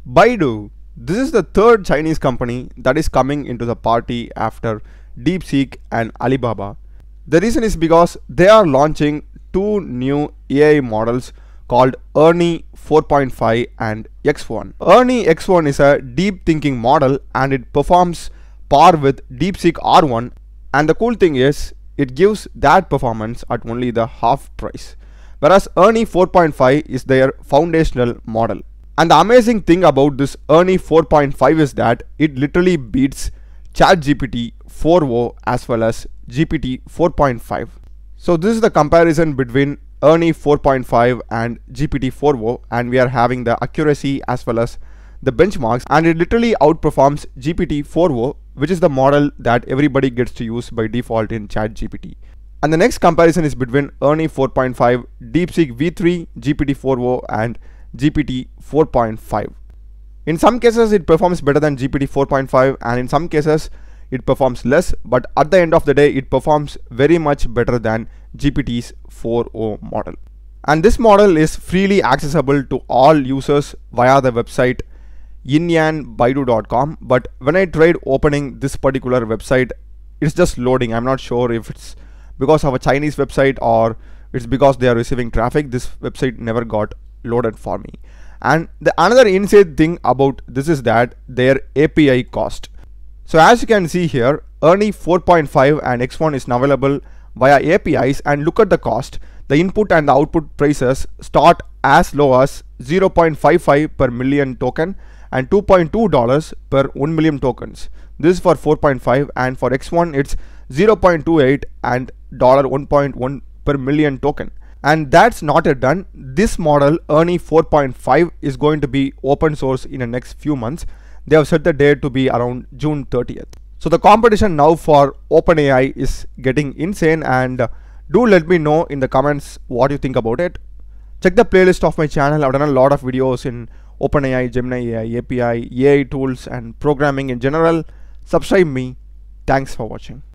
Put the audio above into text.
Baidu. This is the third Chinese company that is coming into the party after DeepSeek and Alibaba. The reason is because they are launching two new AI models called Ernie 4.5 and X1. Ernie X1 is a deep thinking model and it performs par with DeepSeek R1, and the cool thing is it gives that performance at only the half price, whereas Ernie 4.5 is their foundational model. And the amazing thing about this Ernie 4.5 is that it literally beats ChatGPT 4o as well as GPT 4.5. So this is the comparison between Ernie 4.5 and GPT 4o, and we are having the accuracy as well as the benchmarks, and it literally outperforms GPT 4o, which is the model that everybody gets to use by default in ChatGPT. And the next comparison is between Ernie 4.5, DeepSeek v3, GPT 4o and GPT 4.5. In some cases it performs better than GPT 4.5 and in some cases it performs less, but at the end of the day it performs very much better than GPT's 4o model. And this model is freely accessible to all users via the website inyanbaidu.com, but when I tried opening this particular website, it's just loading. I'm not sure if it's because of a Chinese website or it's because they are receiving traffic. This website never got loaded for me. And the another insane thing about this is that their API cost. So as you can see here, Ernie 4.5 and X1 is now available via APIs, and look at the cost. The input and the output prices start as low as 0.55 per million token and $2.2 per 1 million tokens. This is for 4.5, and for X1 it's 0.28 and $1.1 per million token. And that's not yet done. This model Ernie 4.5 is going to be open source in the next few months. They have set the date to be around June 30th. So the competition now for OpenAI is getting insane, and do let me know in the comments what you think about it. Check the playlist of my channel. I've done a lot of videos in OpenAI, Gemini AI, API, AI tools and programming in general. Subscribe me. Thanks for watching.